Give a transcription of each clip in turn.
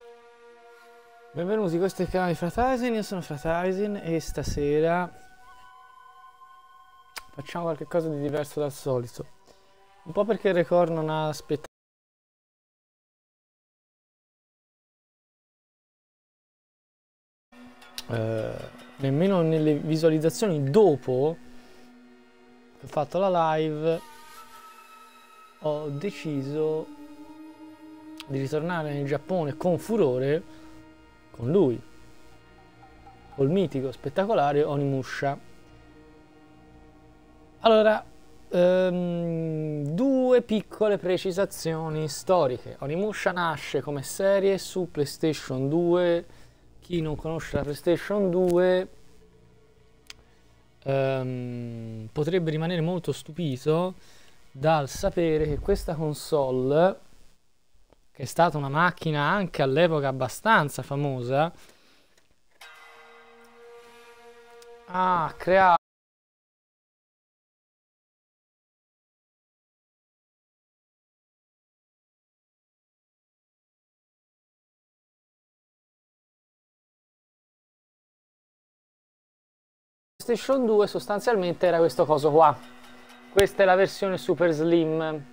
Benvenuti, questo è il canale di Frataisin, io sono Frataisin e stasera facciamo qualcosa di diverso dal solito. Un po' perché il record non ha aspettato nemmeno nelle visualizzazioni dopo che ho fatto la live. Ho deciso di ritornare nel Giappone con furore con lui, col mitico, spettacolare Onimusha. Allora, due piccole precisazioni storiche. Onimusha nasce come serie su PlayStation 2. Chi non conosce la PlayStation 2 potrebbe rimanere molto stupito dal sapere che questa console, che è stata una macchina anche all'epoca abbastanza famosa, ha creato PlayStation 2 sostanzialmente era questo coso qua. Questa è la versione super slim.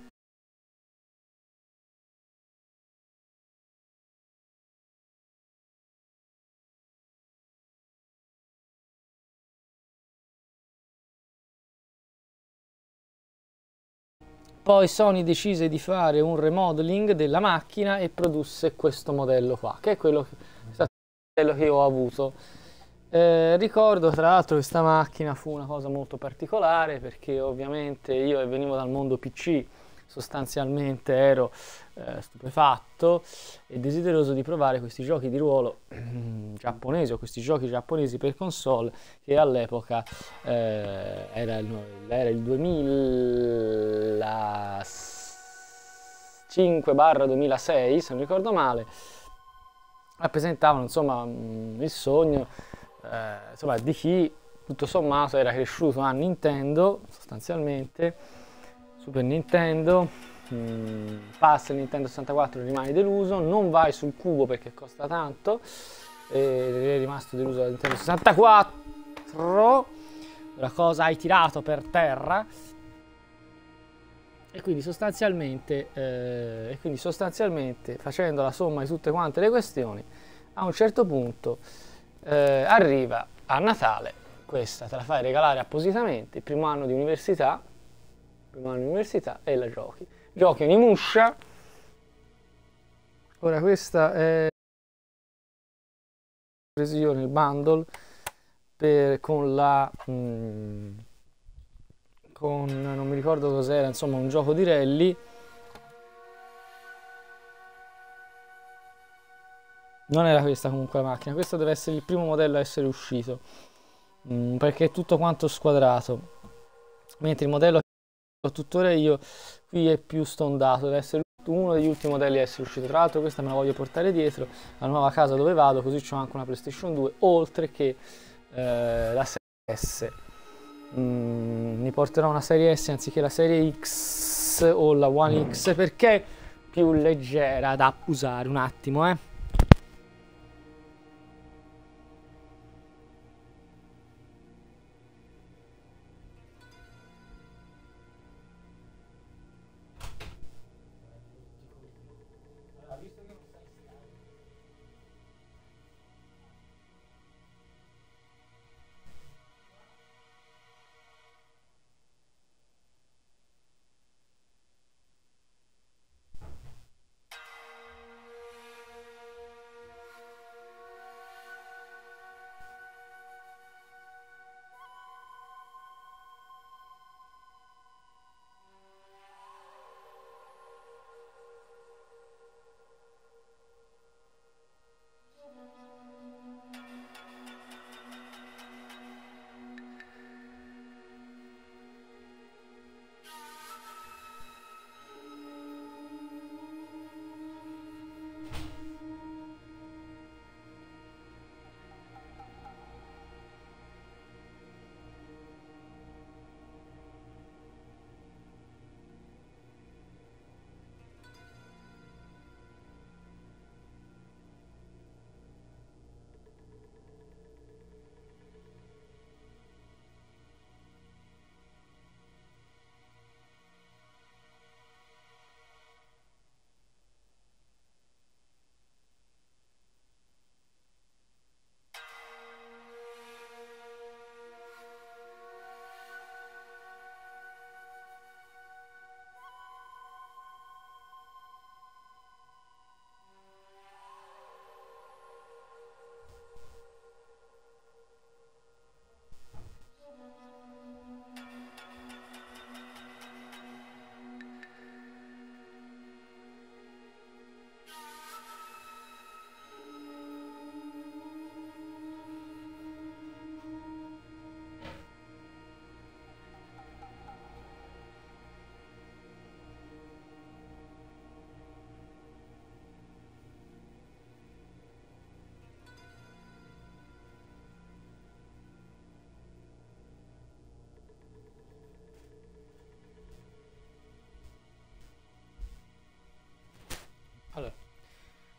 Poi Sony decise di fare un remodeling della macchina e produsse questo modello qua, che è quello che io ho avuto. Ricordo tra l'altro questa macchina fu una cosa molto particolare perché ovviamente io venivo dal mondo PC, sostanzialmente ero stupefatto e desideroso di provare questi giochi di ruolo giapponesi o questi giochi giapponesi per console che all'epoca era il 2005-2006 se non ricordo male, rappresentavano insomma il sogno insomma, di chi tutto sommato era cresciuto a Nintendo, sostanzialmente Super Nintendo. Passa il Nintendo 64, rimani deluso, non vai sul cubo perché costa tanto, è rimasto deluso dal Nintendo 64, la cosa hai tirato per terra. E quindi sostanzialmente facendo la somma di tutte quante le questioni, a un certo punto arriva a Natale, questa te la fai regalare appositamente, il primo anno di università e la giochi. Giochi Onimusha. Ora questa è preso io nel bundle con la non mi ricordo cos'era, insomma un gioco di rally. Non era questa comunque la macchina, questo deve essere il primo modello a essere uscito, perché è tutto quanto squadrato, mentre il modello che ho tuttora io qui è più stondato, deve essere uno degli ultimi modelli a essere uscito. Tra l'altro questa me la voglio portare dietro alla nuova casa dove vado, così ho anche una PlayStation 2 oltre che la serie S. Mi porterò una serie S anziché la serie X o la One X perché è più leggera da usare. Un attimo,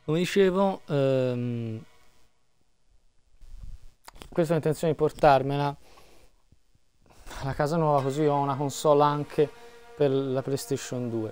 Come dicevo, questa ho intenzione di portarmela alla casa nuova, così ho una console anche per la PlayStation 2.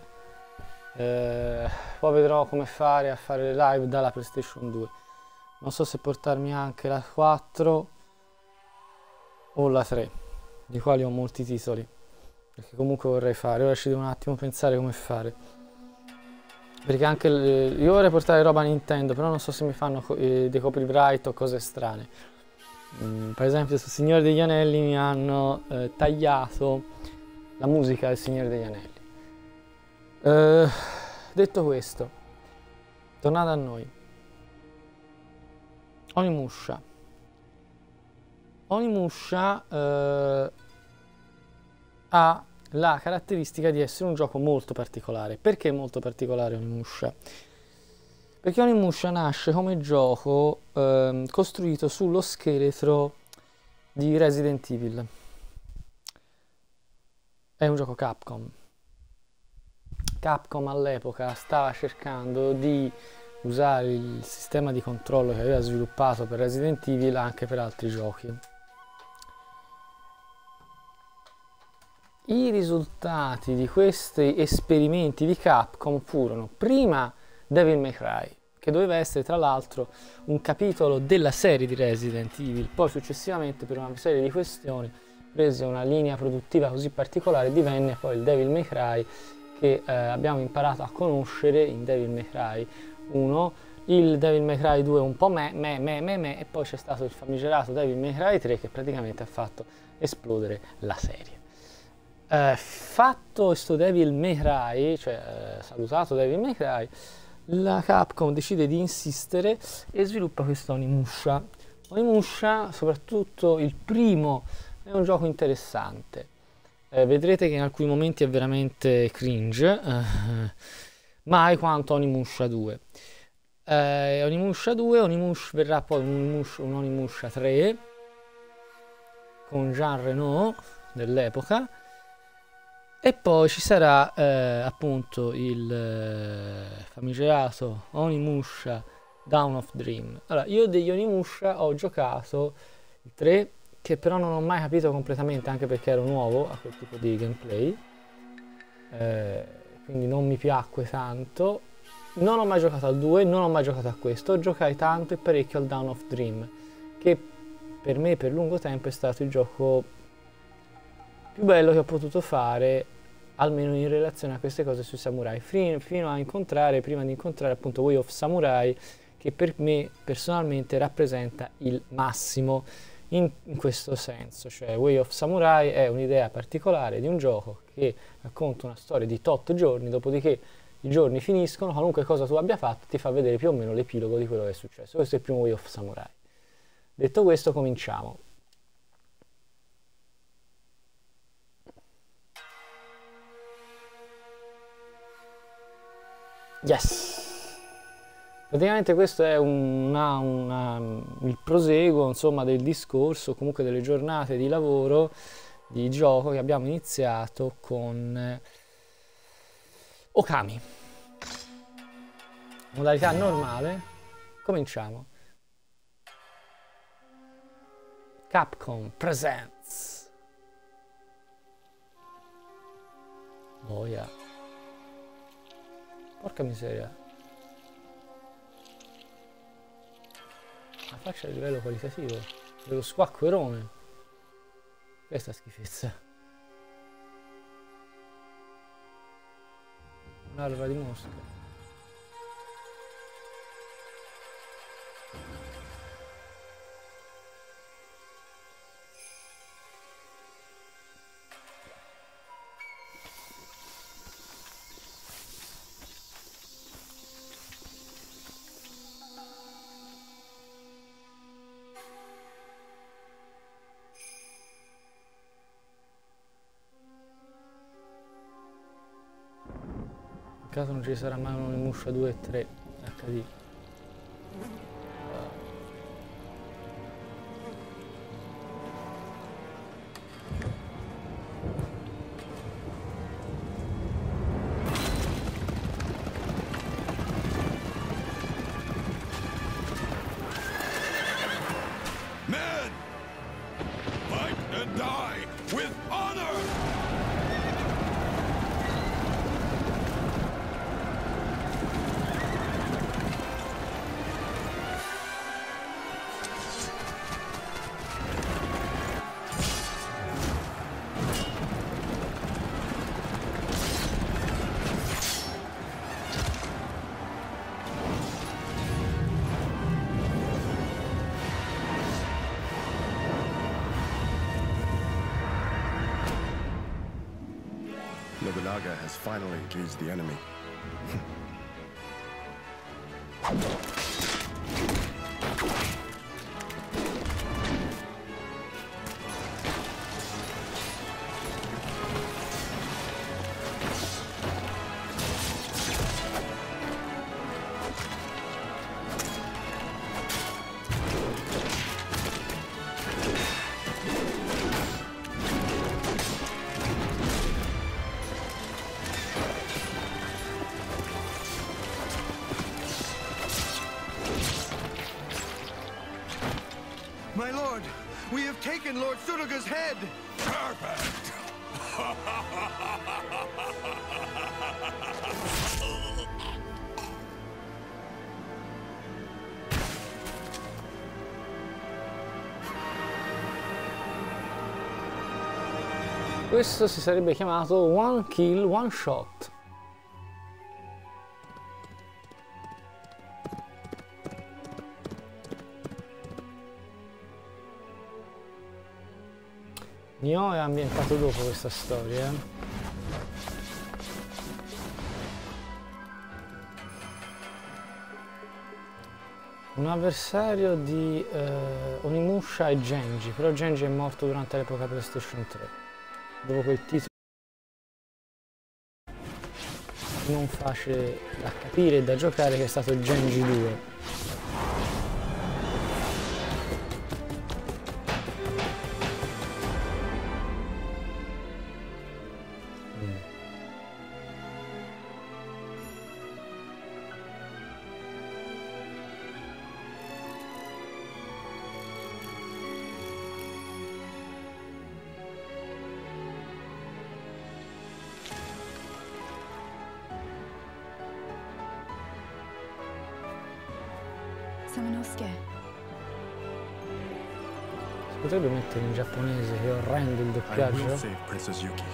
Poi vedrò come fare a fare le live dalla PlayStation 2. Non so se portarmi anche la 4 o la 3, di quali ho molti titoli, perché comunque vorrei fare. Ora ci devo un attimo pensare come fare, perché anche io vorrei portare roba Nintendo, però non so se mi fanno dei copyright o cose strane. Per esempio su Signore degli Anelli mi hanno tagliato la musica del Signore degli Anelli. Detto questo, tornate a noi. Onimusha ha la caratteristica di essere un gioco molto particolare. Perché è molto particolare Onimusha? Perché Onimusha nasce come gioco costruito sullo scheletro di Resident Evil. È un gioco Capcom. Capcom all'epoca stava cercando di usare il sistema di controllo che aveva sviluppato per Resident Evil anche per altri giochi. I risultati di questi esperimenti di Capcom furono prima Devil May Cry, che doveva essere tra l'altro un capitolo della serie di Resident Evil, poi successivamente per una serie di questioni prese una linea produttiva così particolare e divenne poi il Devil May Cry che abbiamo imparato a conoscere in Devil May Cry 1, il Devil May Cry 2 un po' e poi c'è stato il famigerato Devil May Cry 3 che praticamente ha fatto esplodere la serie. Fatto questo Devil May Cry, cioè salutato Devil May Cry, la Capcom decide di insistere e sviluppa questo Onimusha. Onimusha, soprattutto il primo, è un gioco interessante. Vedrete che in alcuni momenti è veramente cringe, mai quanto Onimusha 2. Onimusha 2, verrà poi un Onimusha 3 con Jean Reno dell'epoca. E poi ci sarà appunto il famigerato Onimusha Dawn of Dream. Allora, io degli Onimusha ho giocato il 3, che però non ho mai capito completamente, anche perché ero nuovo a quel tipo di gameplay, quindi non mi piacque tanto. Non ho mai giocato al 2, non ho mai giocato a questo, giocai tanto e parecchio al Dawn of Dream, che per me per lungo tempo è stato il gioco più bello che ho potuto fare, almeno in relazione a queste cose sui samurai, fino a incontrare, prima di incontrare appunto Way of Samurai, che per me personalmente rappresenta il massimo in questo senso. Cioè Way of Samurai è un'idea particolare di un gioco che racconta una storia di tot giorni, dopodiché i giorni finiscono, qualunque cosa tu abbia fatto ti fa vedere più o meno l'epilogo di quello che è successo. Questo è il primo Way of Samurai. Detto questo, cominciamo. Yes! Praticamente questo è il proseguo, insomma, del discorso, comunque delle giornate di lavoro, di gioco che abbiamo iniziato con Okami. Modalità normale, cominciamo. Capcom Presents. Oh yeah. Porca miseria. La faccia di livello qualitativo. Dello squacquerone. Questa schifezza. Un'alva di mosca. In caso non ci sarà mai un Onimusha 2 e 3 HD. Nobunaga has finally engaged the enemy. My lord, we have taken Lord Suraga's head! Perfect! Questo si sarebbe chiamato One Kill, One Shot. Nioh è ambientato dopo questa storia. Un avversario di Onimusha è Genji, però Genji è morto durante l'epoca PlayStation 3. Dopo quel titolo non facile da capire e da giocare, che è stato Genji 2. Samanosuke. Si potrebbe mettere in giapponese, che è orrendo il I will doppiaggio. save Princess Yuki.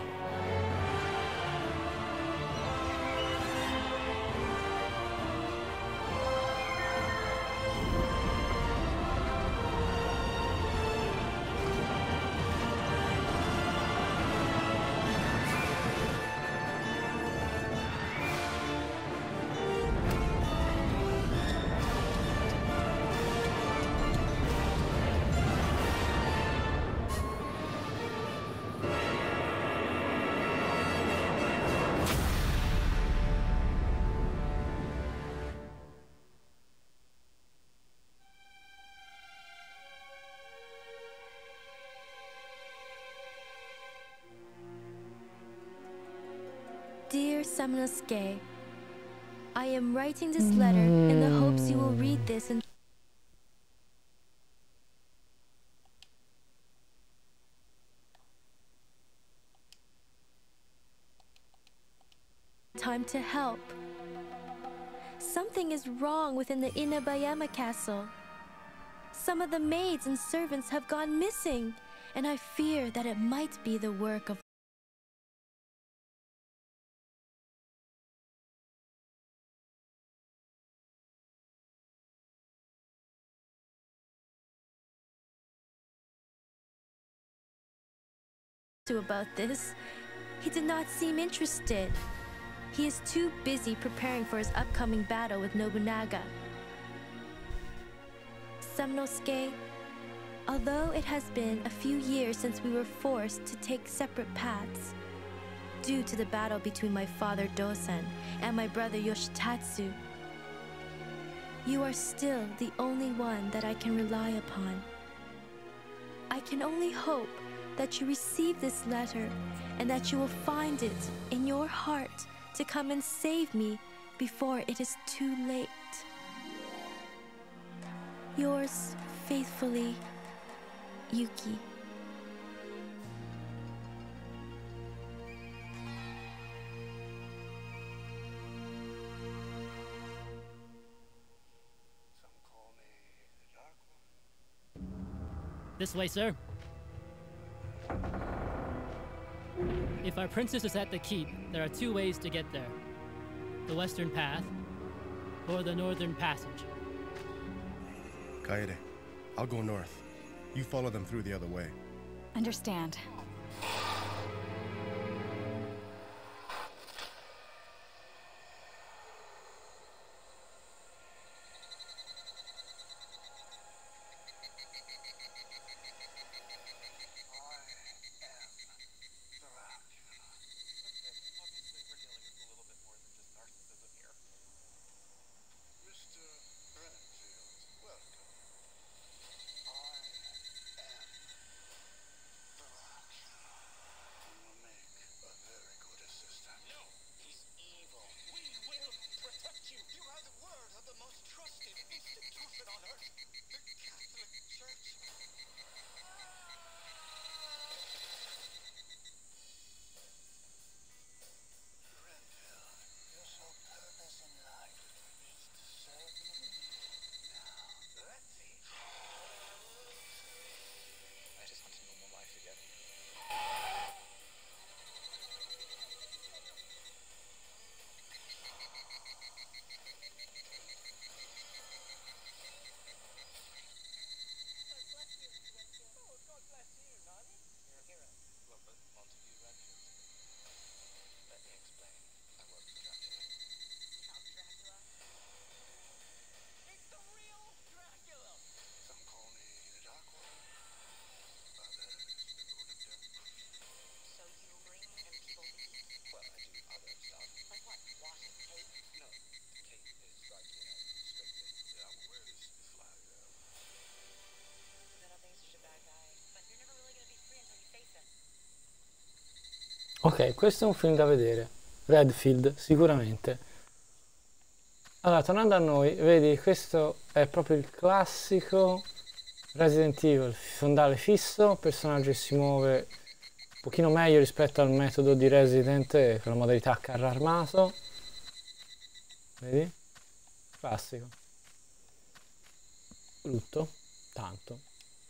Dear Samanosuke, I am writing this letter in the hopes you will read this in time to help. Something is wrong within the Inabayama castle. Some of the maids and servants have gone missing, and I fear that it might be the work of about this. He did not seem interested. He is too busy preparing for his upcoming battle with Nobunaga. Samanosuke, although it has been a few years since we were forced to take separate paths, due to the battle between my father Dosan and my brother Yoshitatsu, you are still the only one that I can rely upon. I can only hope that you receive this letter and that you will find it in your heart to come and save me before it is too late. Yours faithfully, Yuki. This way, sir. If our princess is at the keep, there are two ways to get there. The western path, or the northern passage. Kaede, I'll go north. You follow them through the other way. Understand. the most trusted institution on earth, the Catholic Church. Renfield, your sole purpose in life is to serve me. Now, let's see. I just want a normal life again. Robert Montague Renfield. Let me explain. I work for Dracula. Count Dracula? It's the real Dracula! Some call me the Dark One. Others, the Lord of Death. So you bring in people to eat? Well, I do other stuff. Like what? Washing cake? No, the cake is like, strictly. Yeah, I'm aware this is fly, Then I think he's such a bad guy. But you're never really gonna be free until you face him. Ok, questo è un film da vedere. Redfield, sicuramente. Allora, tornando a noi, vedi, questo è proprio il classico Resident Evil, fondale fisso, personaggio che si muove un pochino meglio rispetto al metodo di Resident con la modalità a carro armato. Vedi? Classico. Brutto, tanto.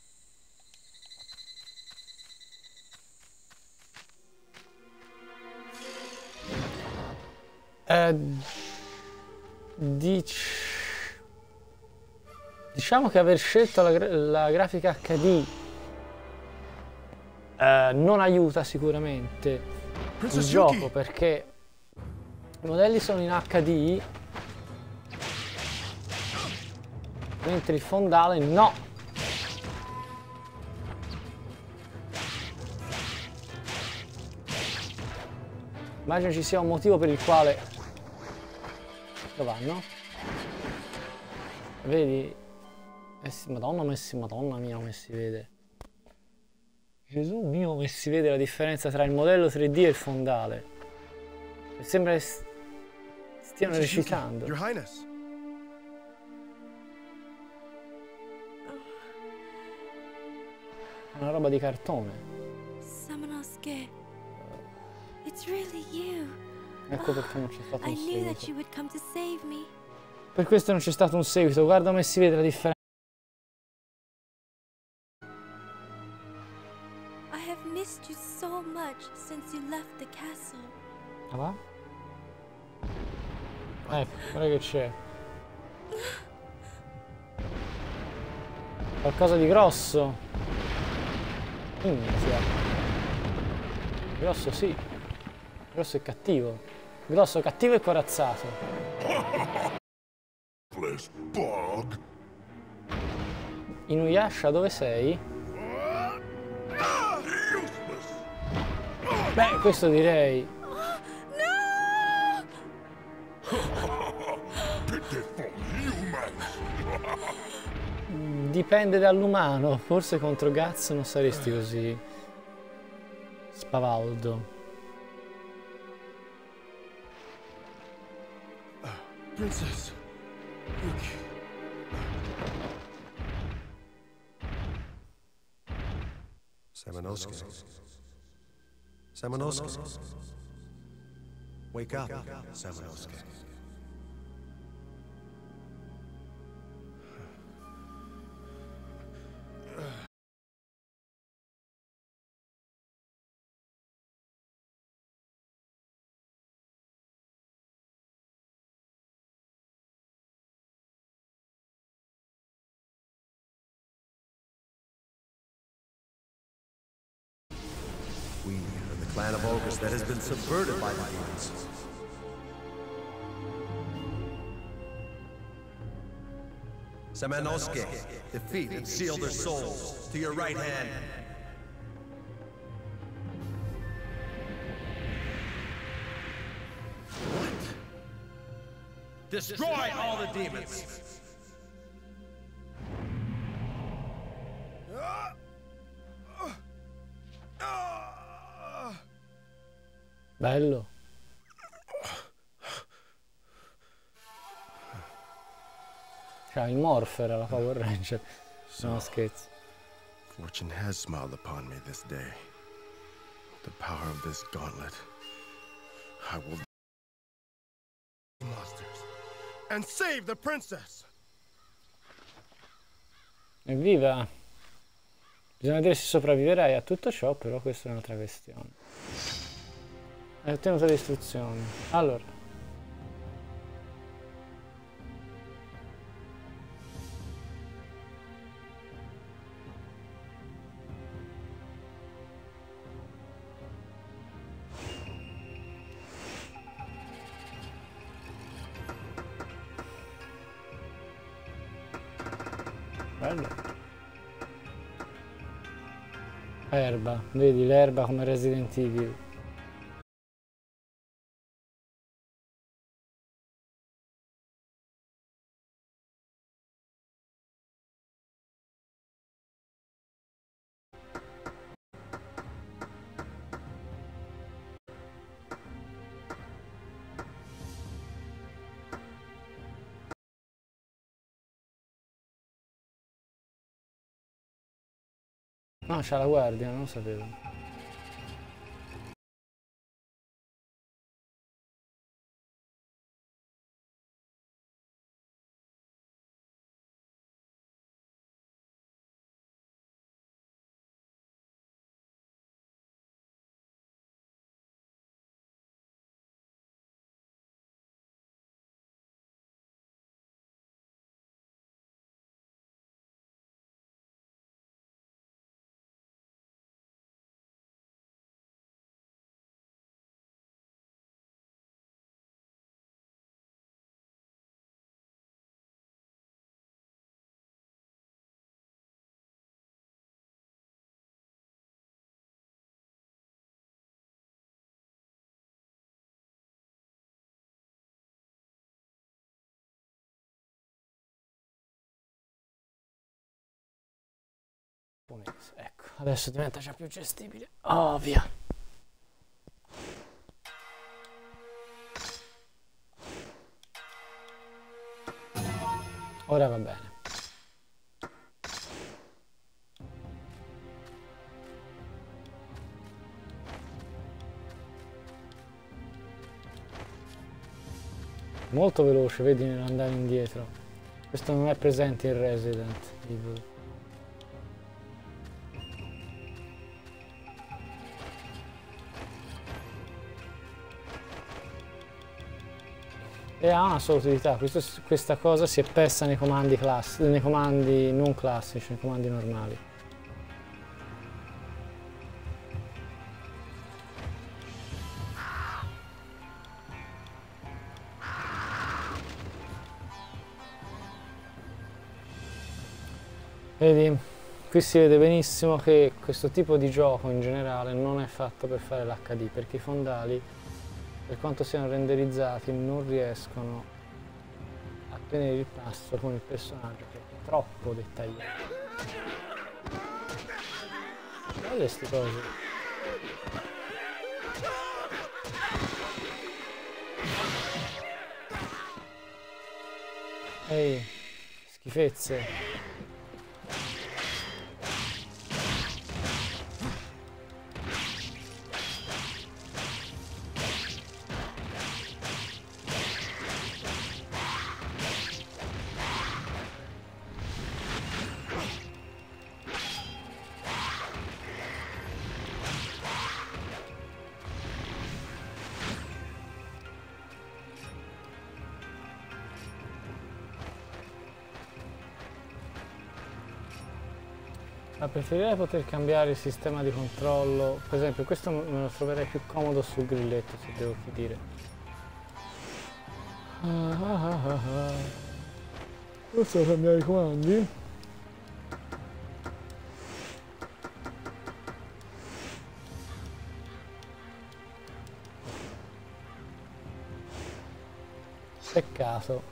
Diciamo che aver scelto la grafica HD non aiuta sicuramente il gioco, perché i modelli sono in HD mentre il fondale no. Immagino ci sia un motivo per il quale dove vanno? Vedi? Madonna mia come si vede. Gesù mio come si vede la differenza tra il modello 3D e il fondale. Sembra che stiano recitando. Your Highness. Una roba di cartone. Samanosuke, it's really you. Ecco perché non c'è stato I un knew that seguito. you would come to save me. Per questo non c'è stato un seguito. Guarda come si vede la differenza. I have missed you so much since you left the castle. Ah, va? Ecco, guarda che c'è. Qualcosa di grosso. Minchia. Grosso sì. Grosso e cattivo. Grosso, cattivo e corazzato. Bog. Inuyasha, dove sei? Beh, questo direi. Dipende dall'umano. Forse contro Guts non saresti così spavaldo. Princess. Yuki. Samanosuke. Samanosuke. Wake up, Samanosuke. We are the clan of ogres that has been subverted by the demons. Samanosuke, defeat and seal their souls to your right hand. Destroy all the demons! Bello. Cioè il Morpher alla Power Ranger. No, scherzo. Fortune has smiled upon me this day. The power of this gauntlet. I will monsters and save the princess. Evviva! Bisogna vedere se sopravviverai a tutto ciò, però questa è un'altra questione. Hai ottenuto le istruzioni. Allora. Bello. Erba, vedi l'erba come Resident Evil. No, c'ha la guardia, non lo sapevo. Ecco, adesso diventa già più gestibile. Oh, via. Ora va bene. Molto veloce, vedi, nell'andare indietro. Questo non è presente in Resident Evil. E ha una sola utilità, questa cosa si è persa nei comandi nei comandi non classici, nei comandi normali. Vedi, qui si vede benissimo che questo tipo di gioco in generale non è fatto per fare l'HD, perché i fondali, per quanto siano renderizzati, non riescono a tenere il passo con il personaggio, che è troppo dettagliato. Guarda queste cose. Ehi, schifezze. Ma preferirei poter cambiare il sistema di controllo. Per esempio, questo me lo troverei più comodo sul grilletto, se devo dire. Posso cambiare i comandi? Peccato.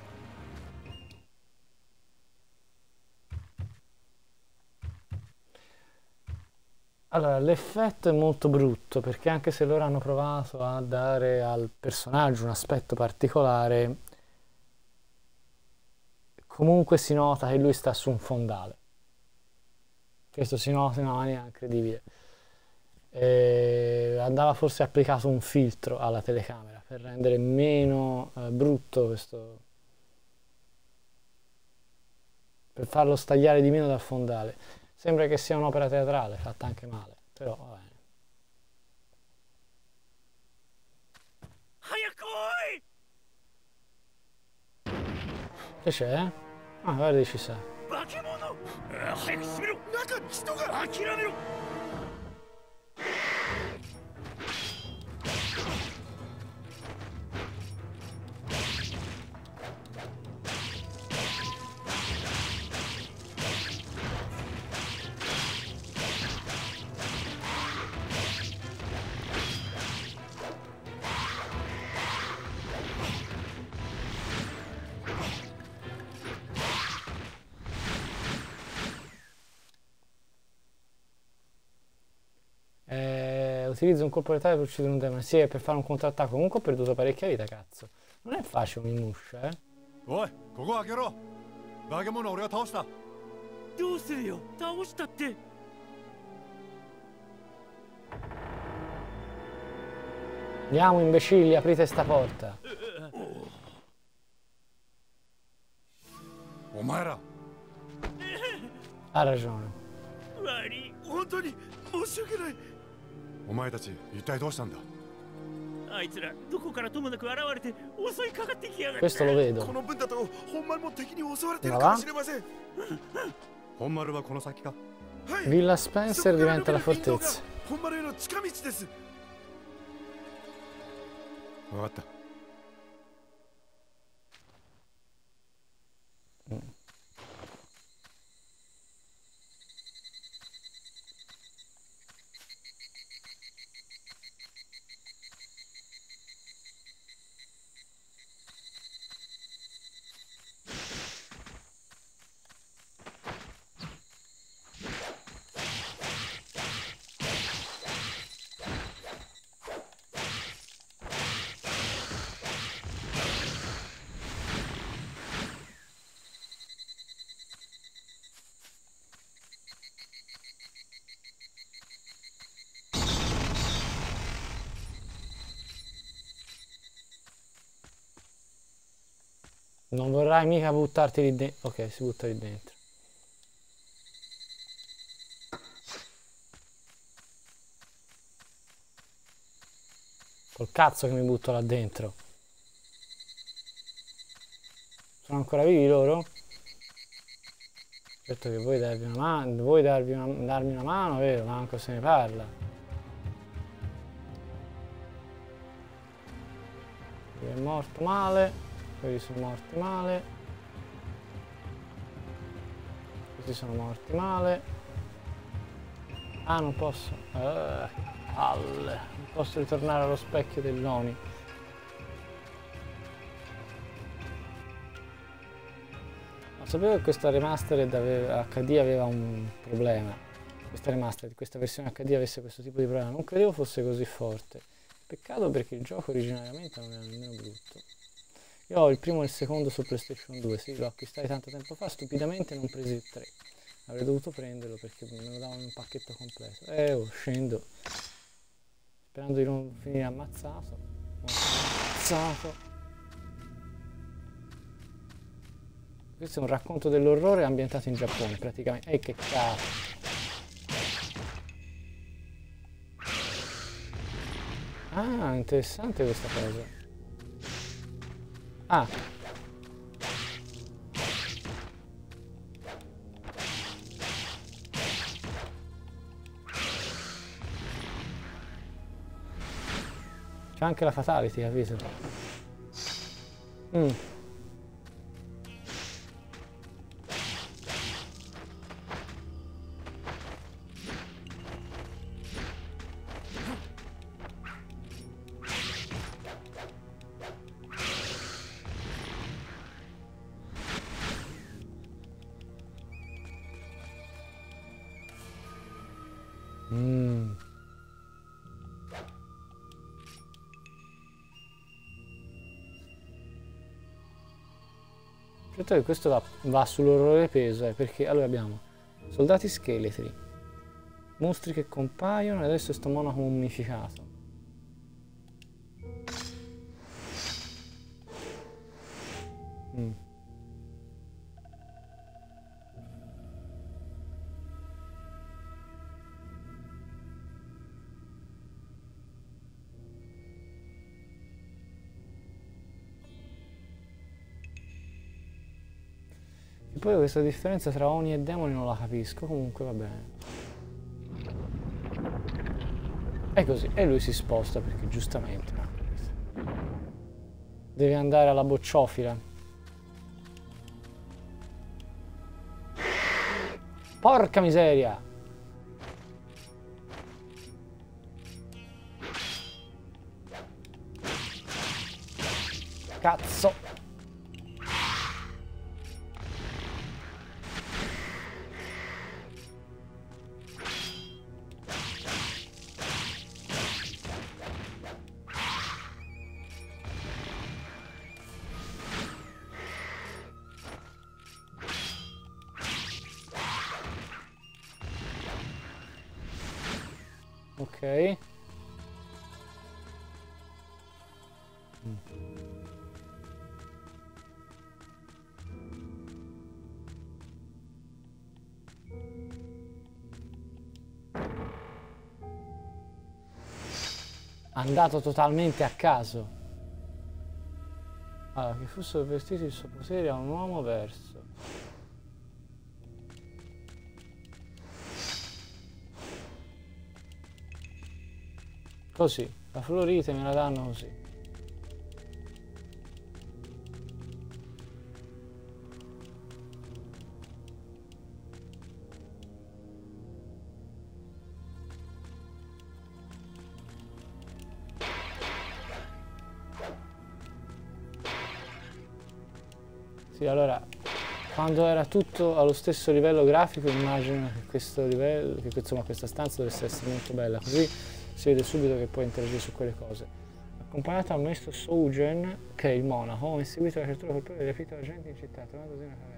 Allora, l'effetto è molto brutto, perché anche se loro hanno provato a dare al personaggio un aspetto particolare, comunque si nota che lui sta su un fondale. Questo si nota in una maniera incredibile. Andava forse applicato un filtro alla telecamera per rendere meno brutto questo, per farlo stagliare di meno dal fondale. Sembra che sia un'opera teatrale fatta anche male, però va bene. Che c'è? Ah, guarda, ci sa. 早く閉めろ。中に人が。諦めろ。 Utilizzo un colpo letale per uccidere un demone. Sì, è per fare un contrattacco. Comunque ho perduto parecchia vita, cazzo. Non è facile un Onimusha, eh. おい、ここ開けろ。化け物を俺が倒した。 どうするよ。倒したって。 Andiamo, imbecilli, aprite sta porta. お前ら。 Ha ragione. 悪い。本当に申し訳ない。 お前たち一体どうしたんだ。 あいつらどこからともなく現れて襲いかかってきやがる。 Questo lo vedo. この分だと本丸も敵に襲われてるかもしれません。 本丸はこの先か。 はい。 Villa Spencer diventa la fortezza. 本丸への近道です。 分かった。 Non vorrai mica buttarti lì dentro. Ok, si butta lì dentro. Col cazzo che mi butto là dentro. Sono ancora vivi loro? Certo che vuoi darvi una mano, vuoi darmi una mano, vero? Manco se ne parla. Lui è morto male. Quelli sono morti male. Questi sono morti male. Ah, non posso. Palle. Non posso ritornare allo specchio dell'Oni. Ma sapevo che questa remastered HD aveva un problema. Questa remastered, questa versione HD avesse questo tipo di problema. Non credevo fosse così forte. Peccato perché il gioco originariamente non era nemmeno brutto. Io ho il primo e il secondo su PlayStation 2, sì, l'ho acquistato tanto tempo fa, stupidamente non presi il 3. Avrei dovuto prenderlo perché me lo davano in un pacchetto completo. Scendo. Sperando di non finire ammazzato. Ammazzato. Questo è un racconto dell'orrore ambientato in Giappone, praticamente. Che cazzo. Ah, interessante questa cosa. Ah. C'è anche la fatality, capito? Certo che questo va sull'orrore peso, perché allora abbiamo soldati scheletri, mostri che compaiono e adesso sto monaco mummificato. E poi questa differenza tra Oni e demoni non la capisco, comunque va bene. È così, e lui si sposta perché giustamente no, deve andare alla bocciofila. Porca miseria! Cazzo! Ok. Andato totalmente a caso. Allora, che fossero vestiti il suo potere a un uomo verso. Così, la florite me la danno così. Sì, allora, quando era tutto allo stesso livello grafico, immagino che questo livello, che insomma questa stanza dovesse essere molto bella, così si vede subito che puoi interagire su quelle cose. Accompagnato al maestro Sougen, che è il monaco, ho inseguito la creatura colpevole e rapito la gente in città, trovando così una caverna.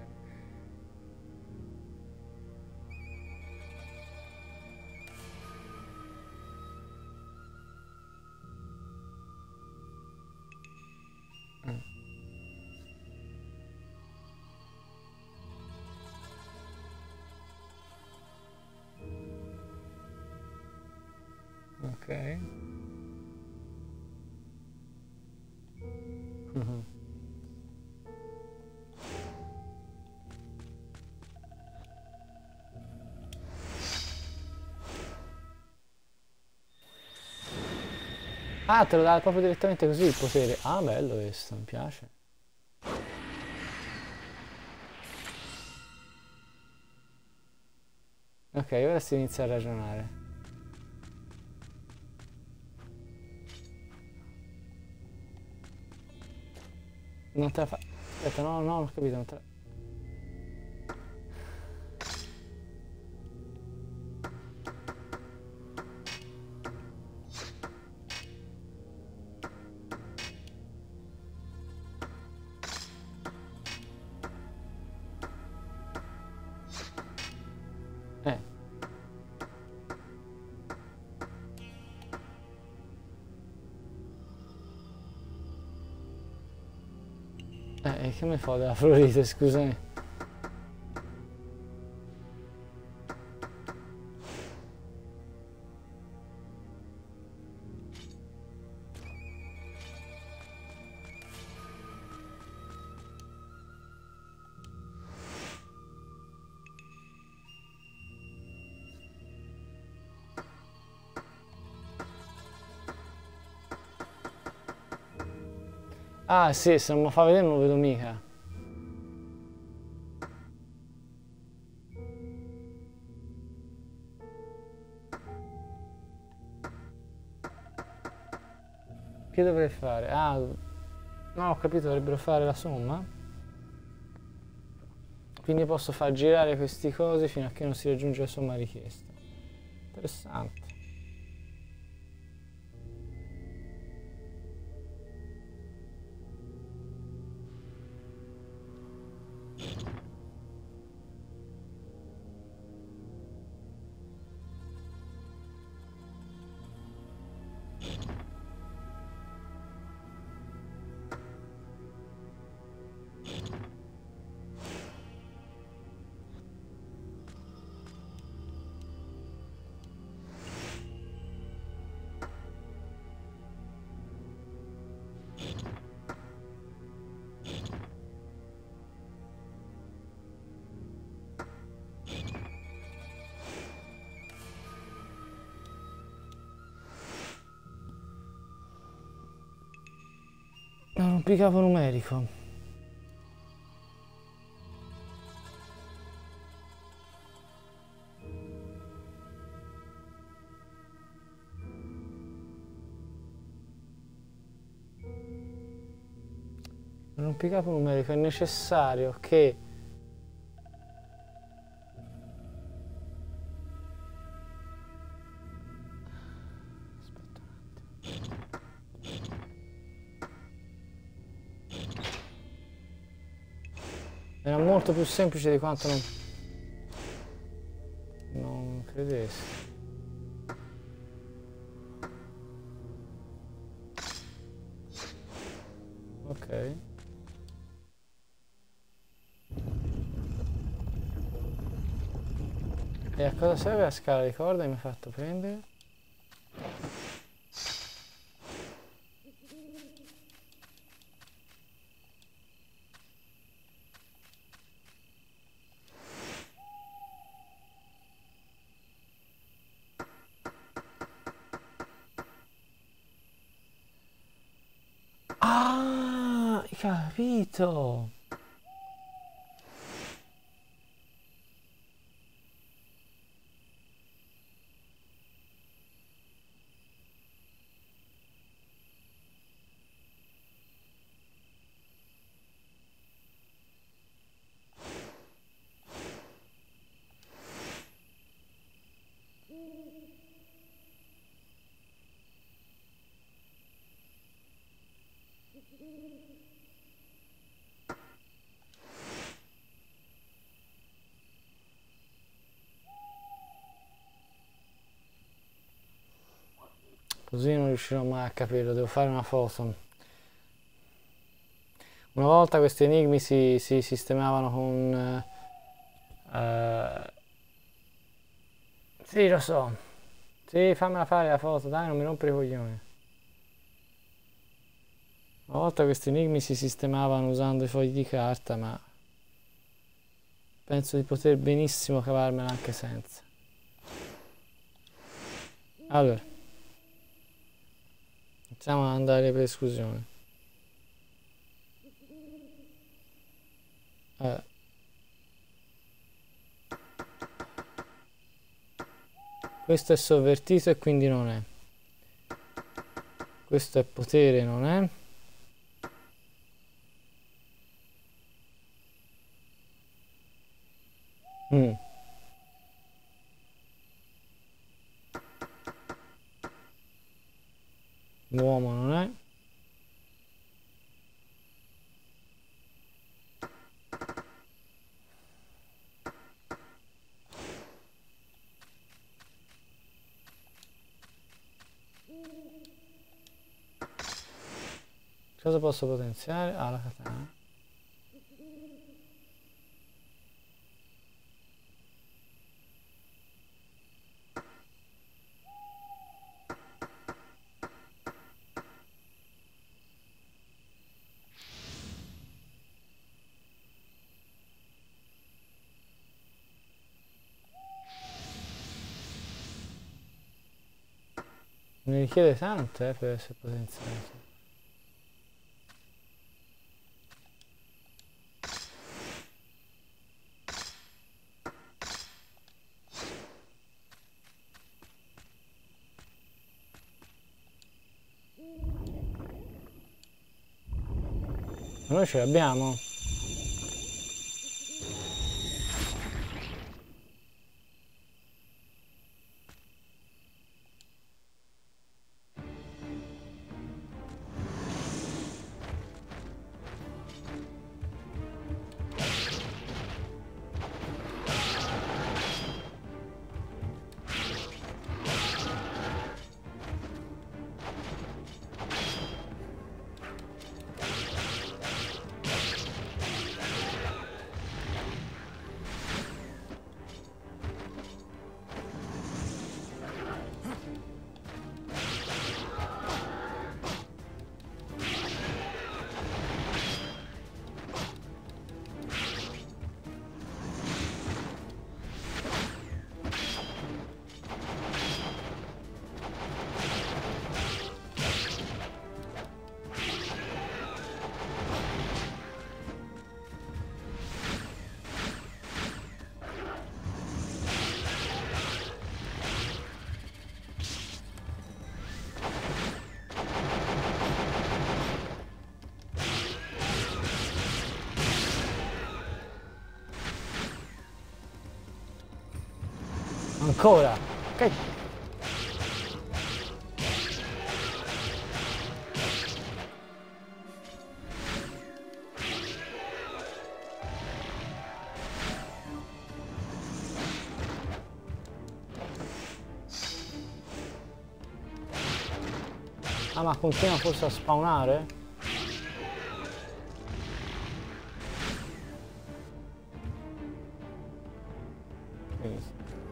Ok. Ah, te lo dà proprio direttamente così il potere. Ah, bello questo, mi piace. Ok, ora si inizia a ragionare. Non te la fa... Aspetta, no, no, non ho capito, non te la... che mi fa della florite, scusami. Ah sì, se non mi fa vedere non lo vedo mica. Che dovrei fare? Ah, no, ho capito, dovrebbero fare la somma. Quindi posso far girare questi cosi fino a che non si raggiunge la somma richiesta. Interessante. rompicapo numerico. Un rompicapo numerico è necessario che era molto più semplice di quanto non credessi. Ok. E a cosa serve la scala di corda che mi ha fatto prendere? Ah, hai capito! Così non riuscirò mai a capirlo, devo fare una foto. Una volta questi enigmi si sistemavano con... sì, lo so. Sì, fammela fare la foto, dai, non mi rompere i coglioni. Una volta questi enigmi si sistemavano usando i fogli di carta, ma penso di poter benissimo cavarmela anche senza. Allora, iniziamo ad andare per esclusione. Questo è sovvertito e quindi non è. Questo è potere, non è. L'uomo non è. Cosa posso potenziare? Ah, la katana. Ne richiede tanto per essere potenziato. Noi ce l'abbiamo. Ancora! Ok. Ah, ma continua forse a spawnare? Benissimo.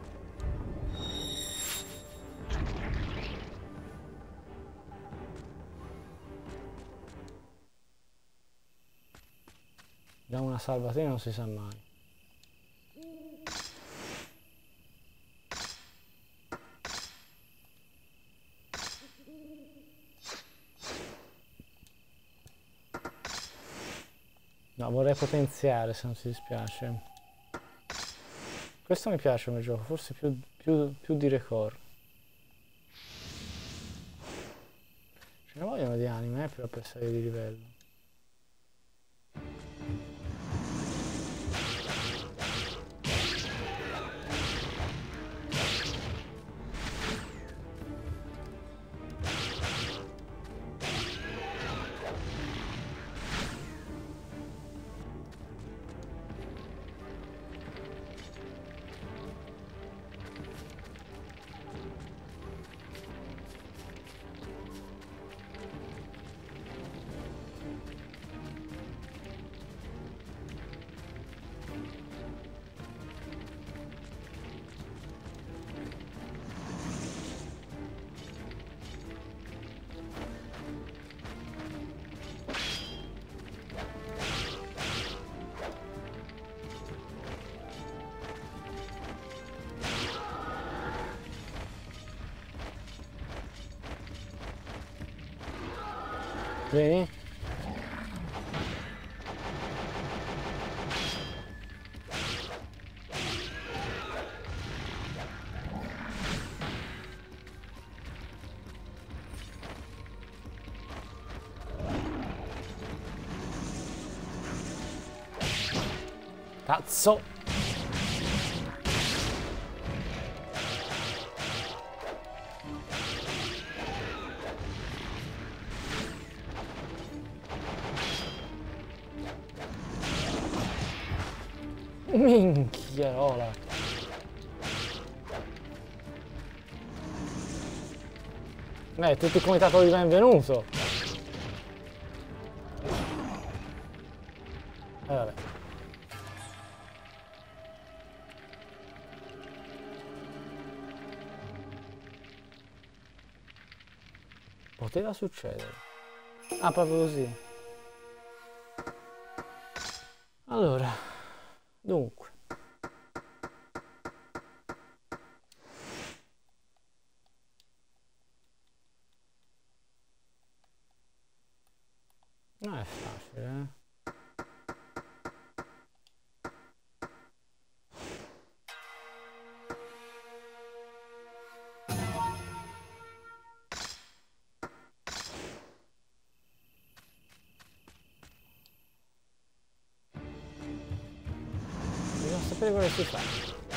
Già una salvatina non si sa mai. No, vorrei potenziare se non ti dispiace. Questo mi piace come gioco, forse più di Record. Ce ne vogliono di anime, però per salire di livello. Vieni? Cazzo! Minchierola! Tutti il comitato di benvenuto! Vabbè. Poteva succedere. Ah, proprio così. Allora, dunque. Non è facile, eh? Bisogna sapere cosa si fa.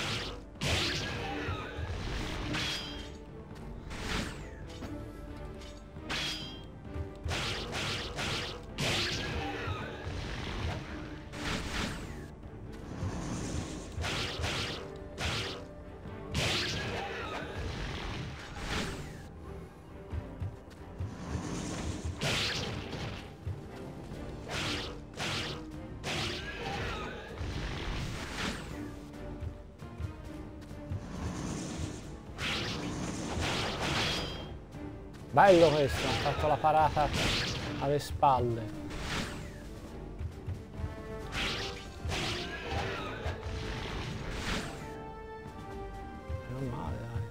Bello questo, ha fatto la parata alle spalle. Non male, dai.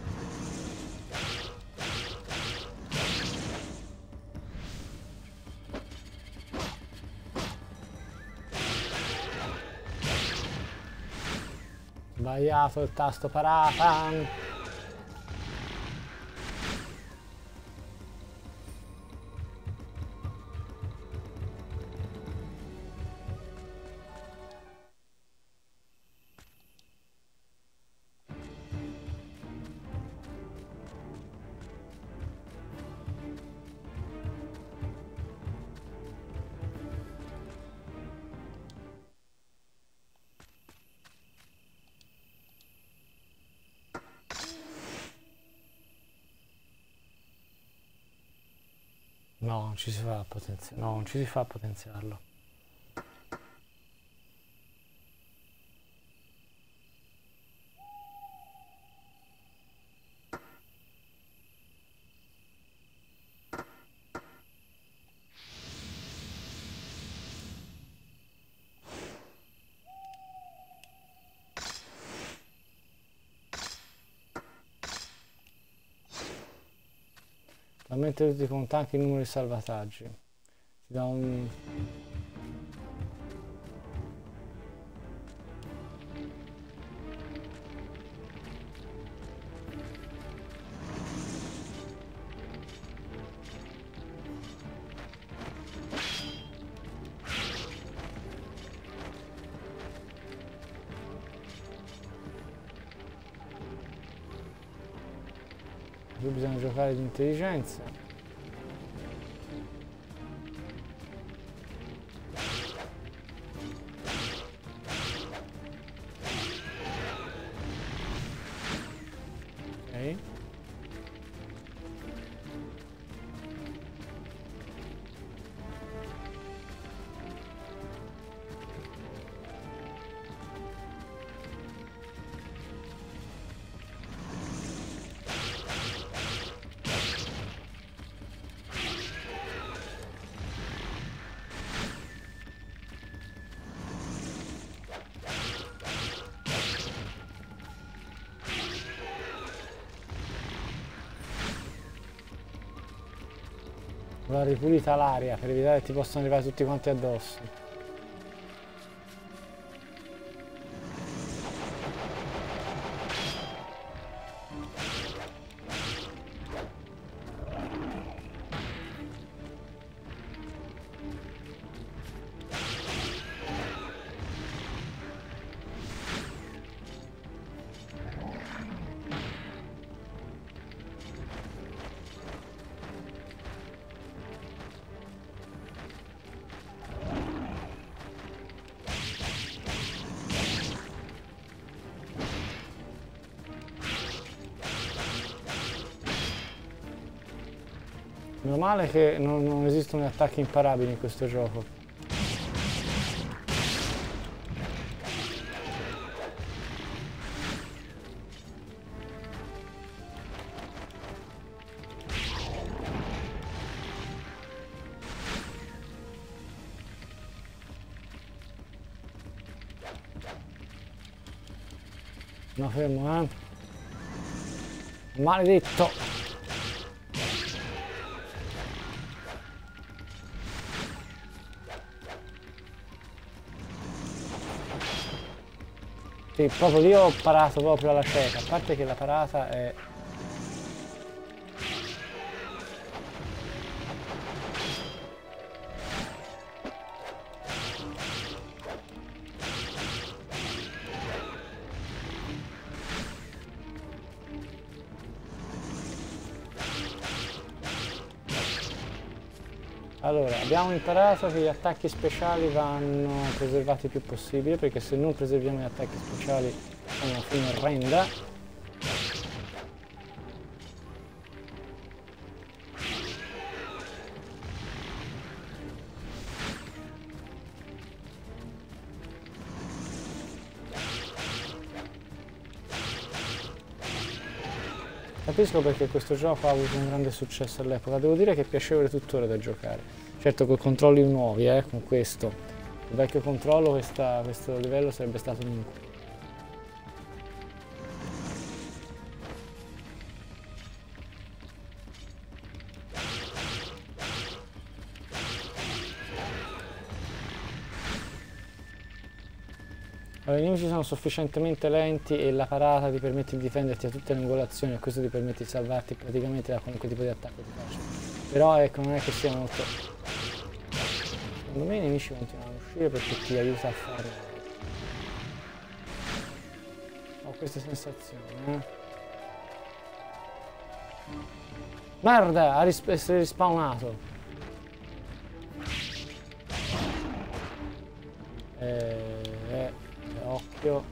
Sbagliato il tasto parata. No, non ci si fa a potenziare. No, non ci si fa a potenziarlo. Aumenta tutti conta anche il numero di salvataggi. Ti dà un... Qui bisogna giocare di intelligenza. Ok. Va ripulita l'aria per evitare che ti possano arrivare tutti quanti addosso. Meno male che non esistono attacchi imparabili in questo gioco. No, fermo, maledetto! Sì, proprio lì ho parato proprio alla cieca, a parte che la parata è... Allora, abbiamo imparato che gli attacchi speciali vanno preservati il più possibile, perché se non preserviamo gli attacchi speciali è una fine orrenda. Capisco perché questo gioco ha avuto un grande successo all'epoca, devo dire che è piacevole tuttora da giocare. Certo con controlli nuovi, con questo. Il vecchio controllo questo livello sarebbe stato un incubo. Allora, i nemici sono sufficientemente lenti e la parata ti permette di difenderti da tutte le angolazioni e questo ti permette di salvarti praticamente da qualunque tipo di attacco ti faccia. Però ecco, non è che sia molto... Secondo me i nemici continuano a uscire perché ti aiuta a fare... Ho queste sensazioni, Merda, si è rispawnato. Occhio.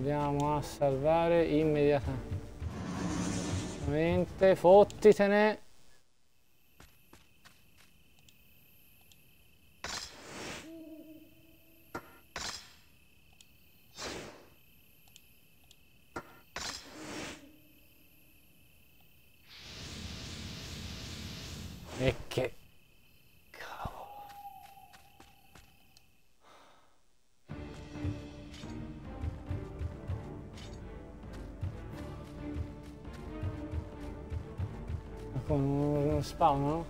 Andiamo a salvare immediatamente. Fottitene. E che cavolo. Ma come non spawnano?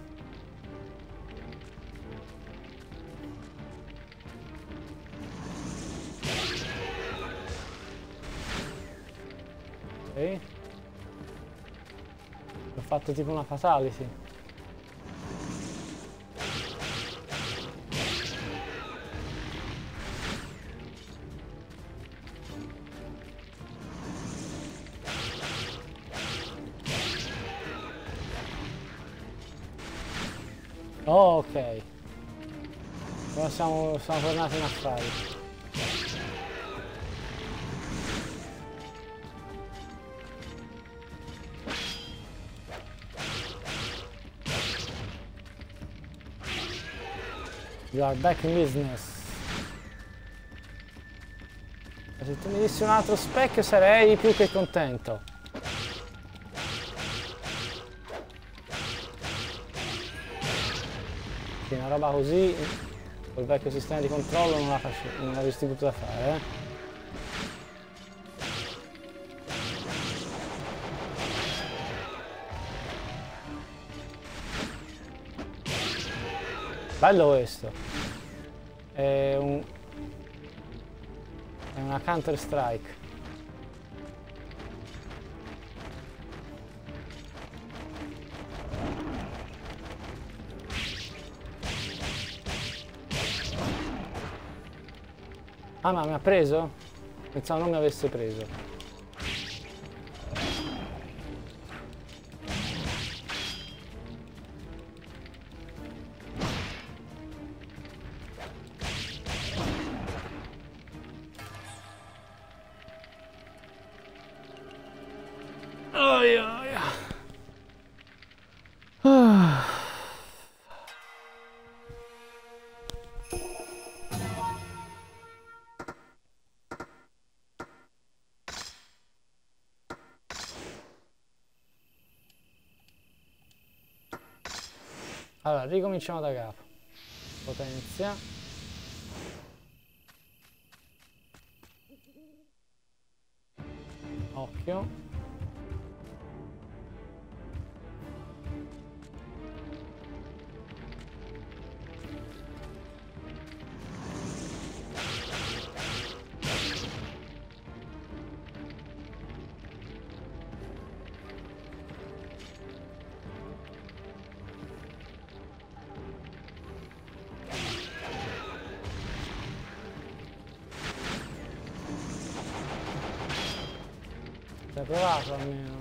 Ok. Ho fatto tipo una fatality. Oh, ok. Ora siamo tornati in affari. You are back in business. E se tu mi dissi un altro specchio sarei più che contento. Sì, una roba così, col vecchio sistema di controllo non l'avresti potuta fare, eh? Bello questo. È una Counter Strike. Ah, ma mi ha preso? Pensavo non mi avesse preso. Allora, ricominciamo da capo. Potenzia. Occhio. L'hai provato almeno?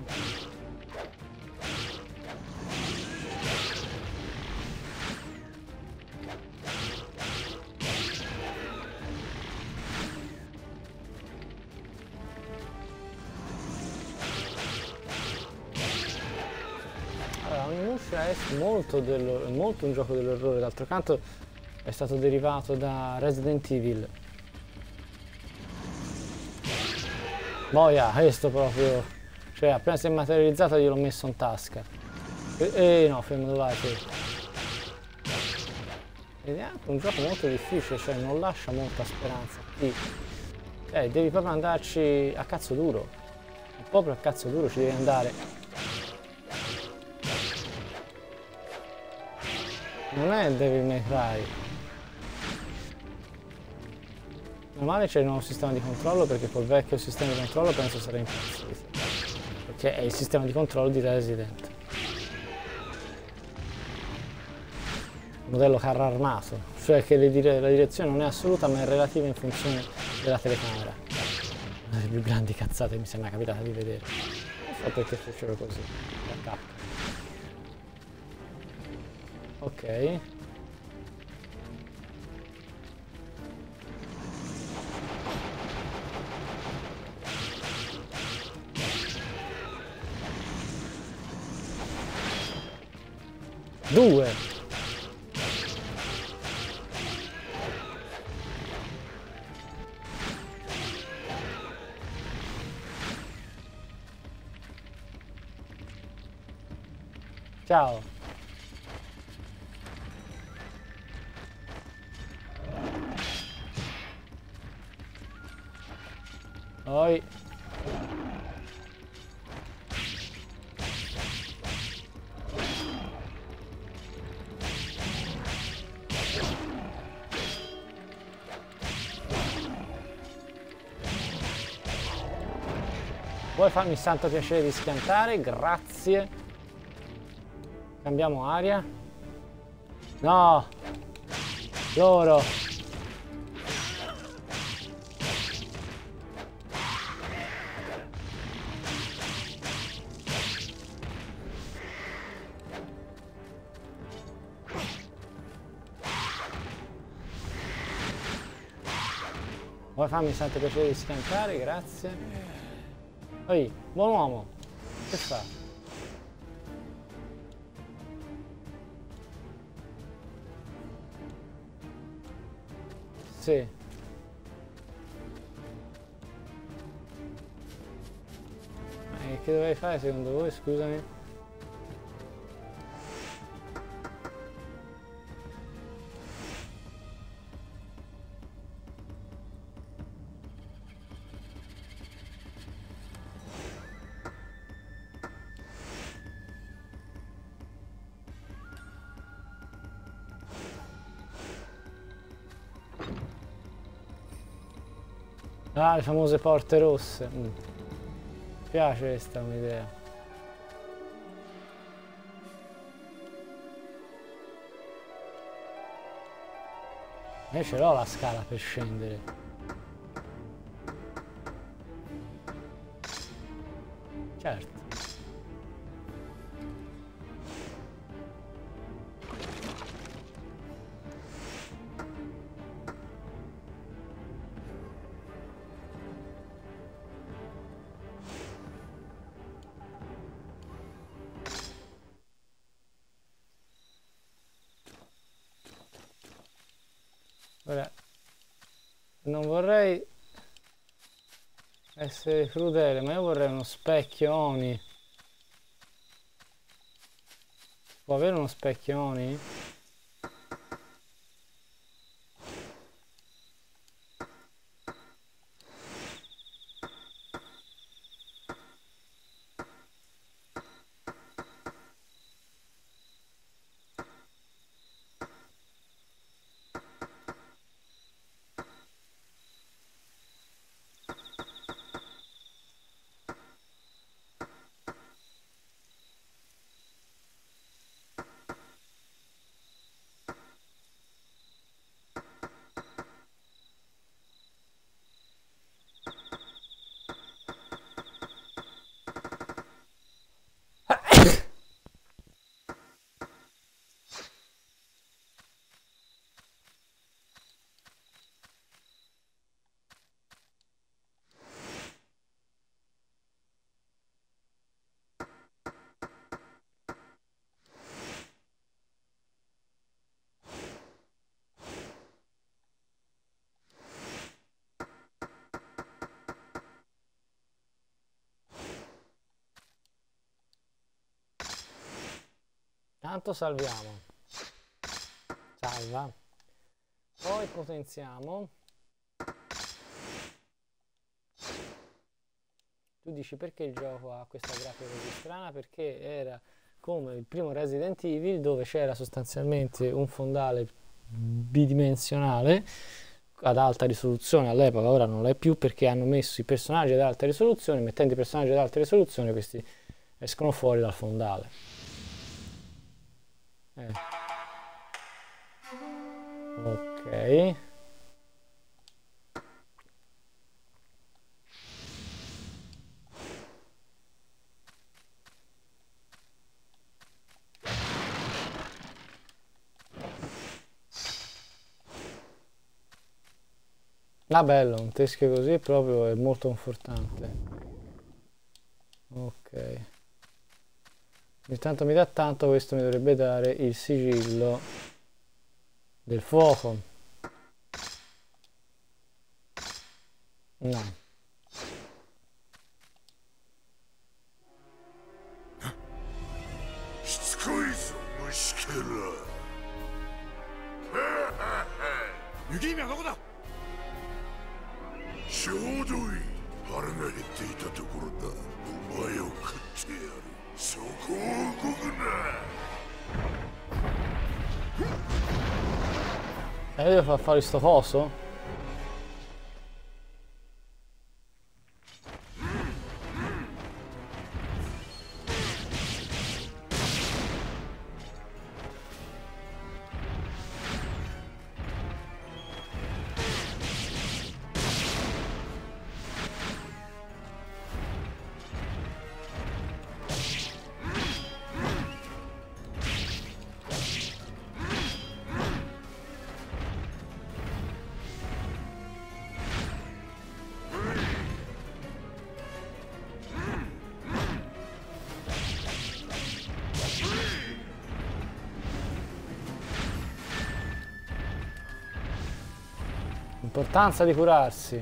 Allora, Onimusha è molto un gioco dell'orrore, d'altro canto è stato derivato da Resident Evil. Boia, questo proprio, cioè appena si è materializzato gliel'ho messo in tasca. No, fermo, dove vai te? Ed è anche un gioco molto difficile, cioè non lascia molta speranza. Devi proprio andarci a cazzo duro. Proprio a cazzo duro ci devi andare. Non è Devil May Cry. Normale c'è il nuovo sistema di controllo, perché col vecchio sistema di controllo penso sarei impazzito. Perché è il sistema di controllo di Resident. Modello carro armato, cioè che la direzione non è assoluta ma è relativa in funzione della telecamera. Una delle più grandi cazzate che mi sembra capitata di vedere. Non so perché fecero così. Ok. 2. Ciao. Poi vuoi farmi il santo piacere di schiantare? Grazie. Cambiamo aria. No! Loro! Vuoi farmi il santo piacere di schiantare? Grazie. Ehi, buon uomo! Che fa? Sì. Che dovrei fare secondo voi, scusami? Ah, le famose porte rosse. Mi piace questa un'idea. Io ce l'ho la scala per scendere. Certo. Ora, non vorrei essere crudele, ma io vorrei uno specchio Oni. Può avere uno specchio Oni? Tanto salviamo. Salva. Poi potenziamo. Tu dici perché il gioco ha questa grafica così strana? Perché era come il primo Resident Evil, dove c'era sostanzialmente un fondale bidimensionale ad alta risoluzione all'epoca. Ora non l'è più perché hanno messo i personaggi ad alta risoluzione. Mettendo i personaggi ad alta risoluzione questi escono fuori dal fondale. Ok. Ah, bello, un teschio così proprio è molto confortante. Ok. Intanto mi dà tanto, questo mi dovrebbe dare il sigillo del fuoco. No. Devo far fare sto coso? L'importanza di curarsi.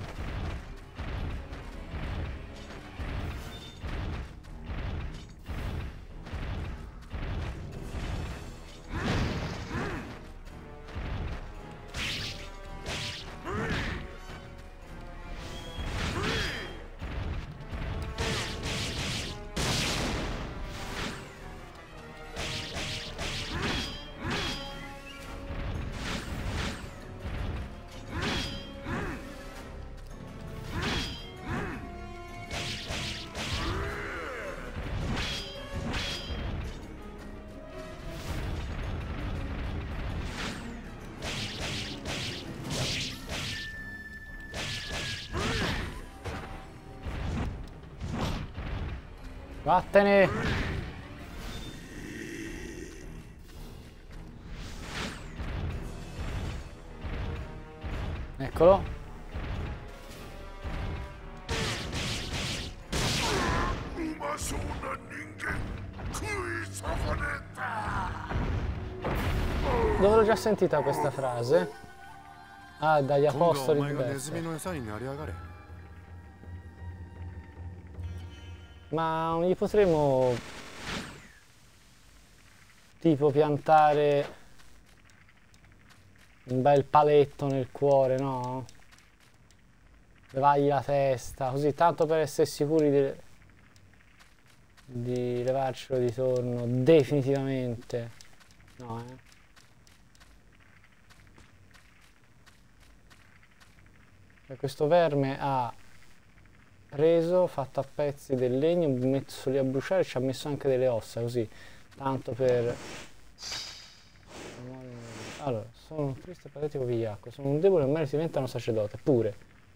Vattene! Eccolo. Dove l'ho già sentita questa frase? Ah, dagli apostoli di Bethel. Ma non gli potremmo tipo piantare un bel paletto nel cuore, no? Levargli la testa, così tanto per essere sicuri di levarcelo di torno definitivamente. No, E questo verme ha preso, fatto a pezzi del legno, messo lì a bruciare e ci ha messo anche delle ossa, così, tanto per... Allora, sono un triste e patetico vigliacco, sono un debole e ormai si diventa un sacerdote, pure.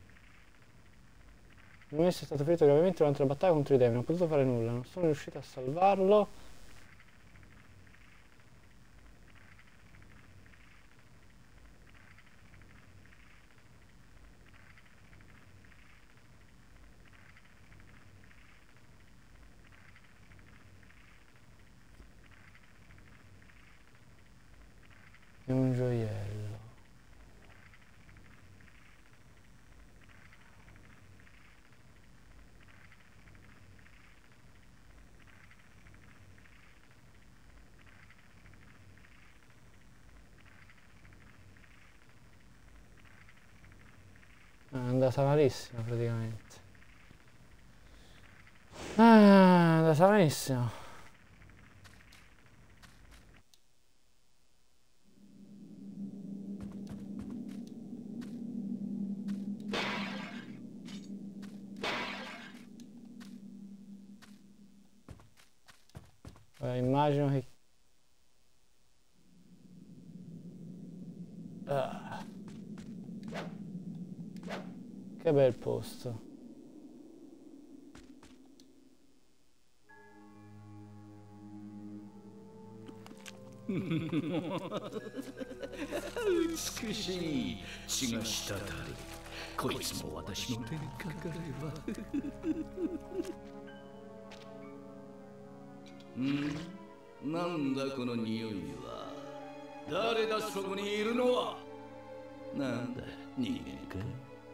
Il mio messo è stato ferito gravemente durante la battaglia contro i demoni, non ho potuto fare nulla, non sono riuscito a salvarlo. È un gioiello. È andata malissimo praticamente. È andata malissimo. Immagino che... Che bel posto. なんだこの匂いは。誰だそこにいるのは。なんだ人間か。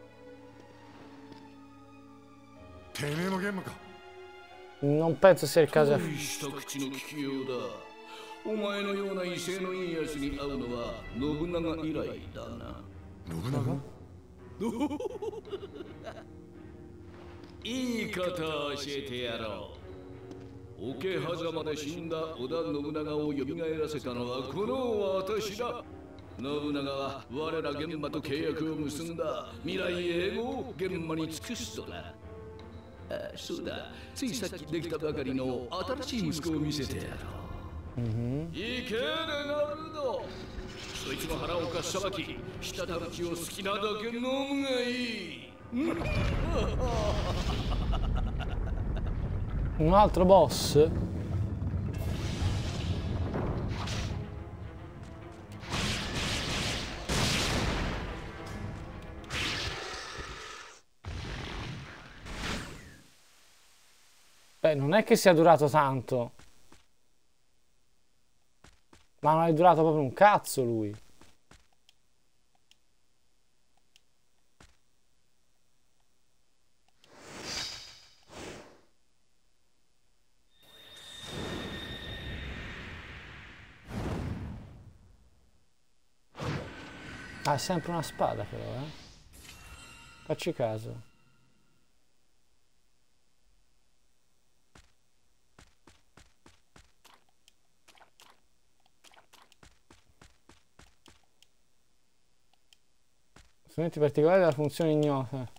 てめえもゲームか。 Non penso sia il caso. 恋した口の利きようだ。お前のような威勢のいいやつに会うのは信長以来だな。 信長？ いいことを教えてやろう。桶狭間で死んだ織田信長を蘇らせたのはこの私だ。信長は我ら玄馬と契約を結んだ未来永劫を玄馬に尽くすとな。あ、そうだ、ついさっきできたばかりの新しい息子を見せてやろう。いけレナルド。そいつの腹をかっさばき、舌たぶきを好きなだけ飲むがいい。 Un altro boss? Beh, non è che sia durato tanto. Ma non è durato proprio un cazzo lui. Ah, è sempre una spada però, eh. Facci caso. Strumenti particolari della funzione ignota.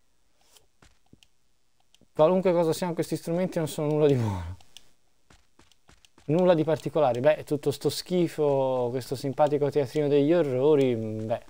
Qualunque cosa siano questi strumenti non sono nulla di buono. Nulla di particolare. Beh, tutto sto schifo, questo simpatico teatrino degli orrori, beh.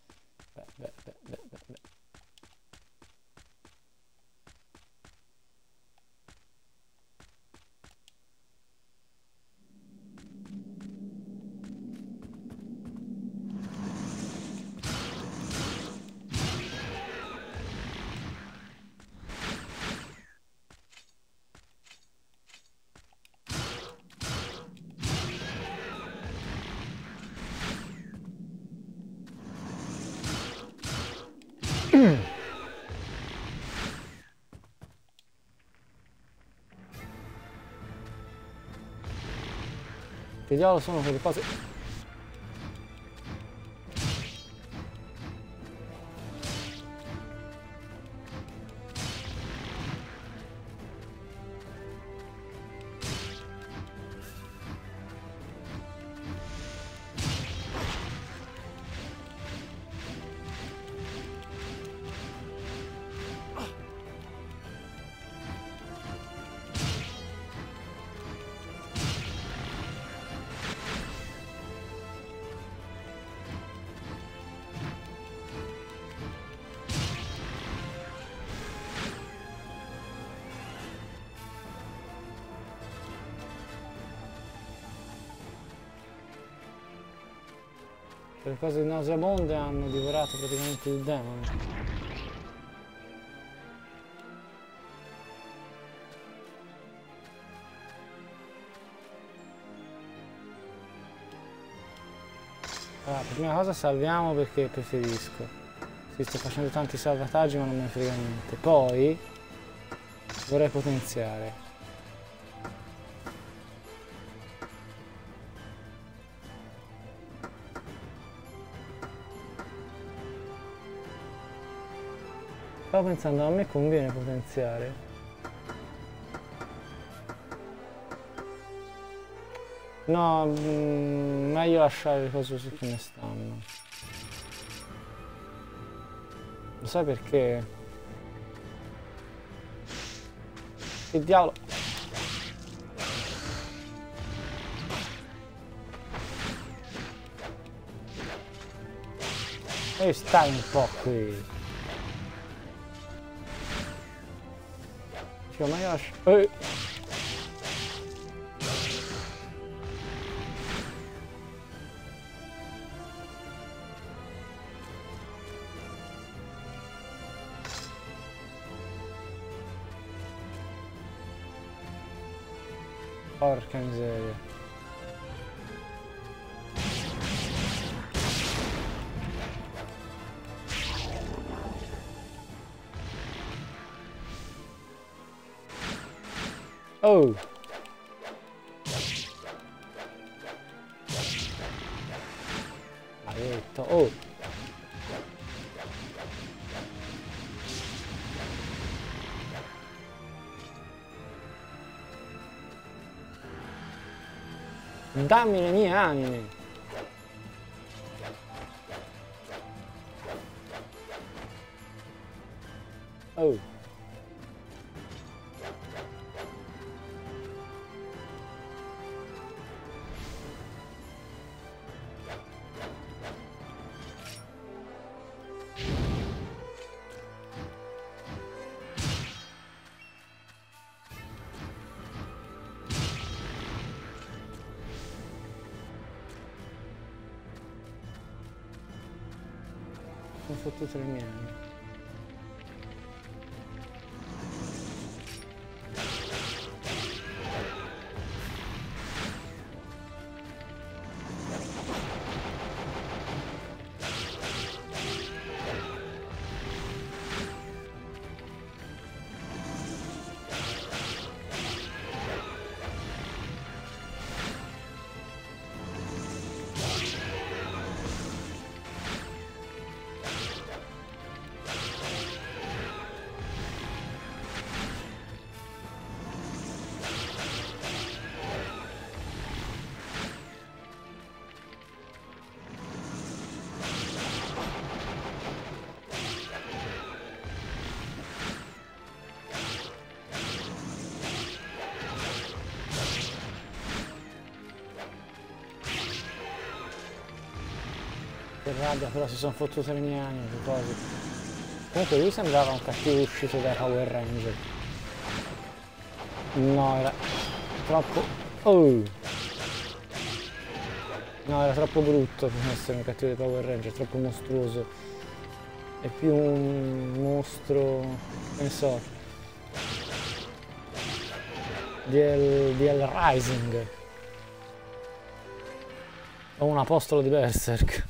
Che diavolo sono quelle cose? Le cose nauseabonde hanno divorato praticamente il demone. Allora, prima cosa salviamo perché preferisco. Sì, sto facendo tanti salvataggi ma non me ne frega niente. Poi vorrei potenziare. Stavo pensando, a me conviene potenziare. No, meglio lasciare le cose così come stanno. Lo sai perché? Che diavolo? E stai un po' qui. Oh my gosh. Porca miseria. Oh! Maledetto, oh! Dammi le mie anime! Oh! Sono fottute le mie anime. Che rabbia, però si sono fottute le mie anime, a proposito. Comunque lui sembrava un cattivo uscito dai Power Ranger. No, era troppo... Oh! No, era troppo brutto per essere un cattivo dei Power Ranger, troppo mostruoso. È più un mostro... che ne so... di El Rising. O un apostolo di Berserk.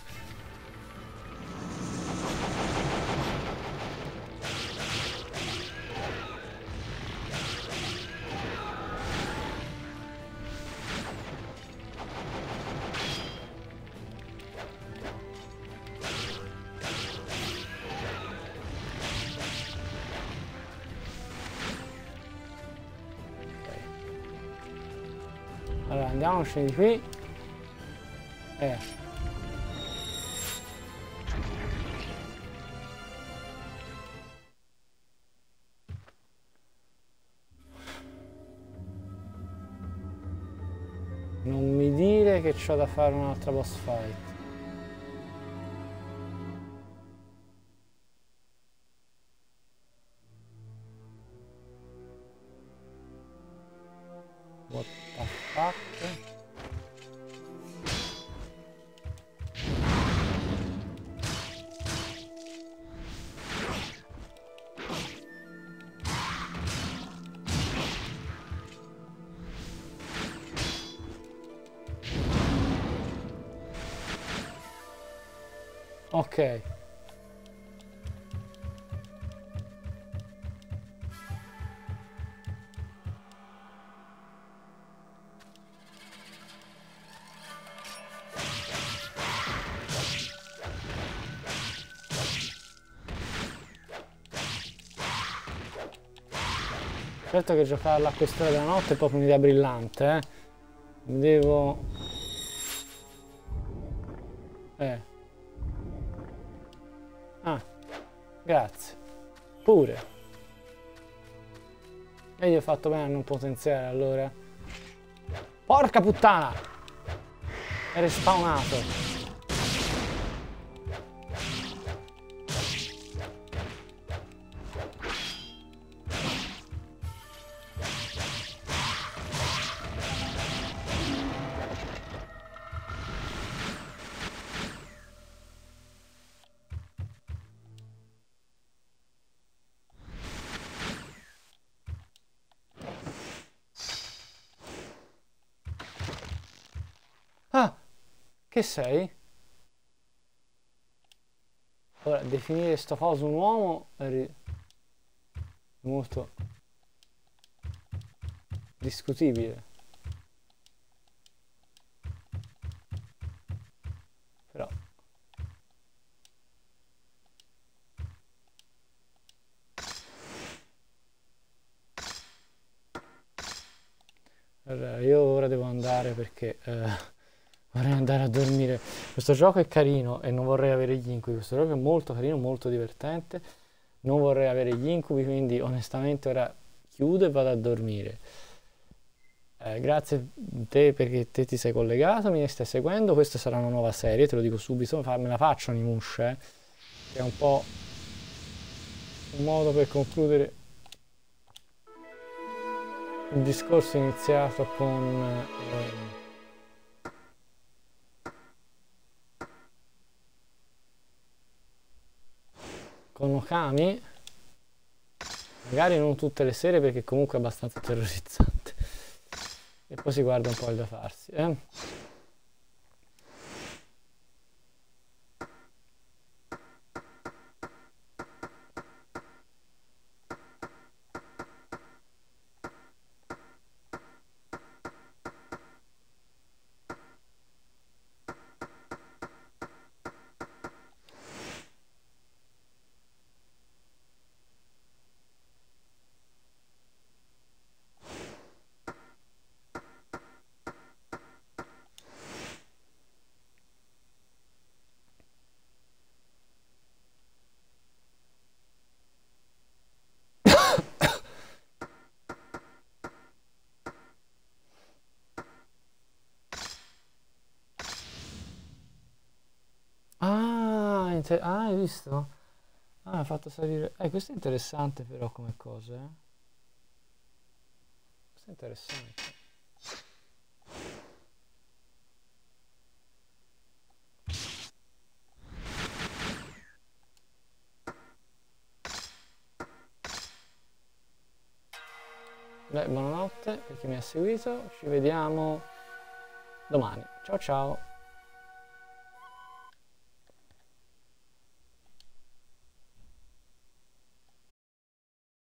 Allora andiamocene di qui. Non mi dire che c'ho da fare un'altra boss fight. What the fuck? Ok. Certo che giocarla a quest'ora della notte è proprio un'idea brillante, eh. Devo... Ah, grazie. Pure. E io ho fatto bene a non potenziare allora. Porca puttana! È respawnato. Ah, che sei? Ora, definire sto coso un uomo è molto... discutibile. Però allora, io ora devo andare perché vorrei andare a dormire. Questo gioco è carino e non vorrei avere gli incubi. Questo gioco è molto carino, molto divertente. Non vorrei avere gli incubi, quindi onestamente ora chiudo e vado a dormire. Grazie a te perché te ti sei collegato, mi stai seguendo. Questa sarà una nuova serie, te lo dico subito. Me la faccio Onimusha, che è un po' un modo per concludere il discorso iniziato con Okami, magari non tutte le sere perché comunque è abbastanza terrorizzante, e poi si guarda un po' il da farsi, hai visto? Ah, ha fatto salire. Questo è interessante però come cosa, Questo è interessante. Beh, buonanotte per chi mi ha seguito. Ci vediamo domani. Ciao ciao.